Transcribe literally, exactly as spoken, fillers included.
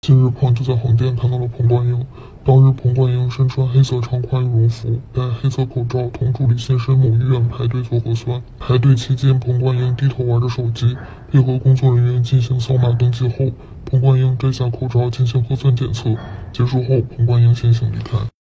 近日，胖就在横店看到了彭冠英。当日，彭冠英身穿黑色长款羽绒服，戴黑色口罩，同助理现身某医院排队做核酸。排队期间，彭冠英低头玩着手机，配合工作人员进行扫码登记后，彭冠英摘下口罩进行核酸检测。结束后，彭冠英先行离开。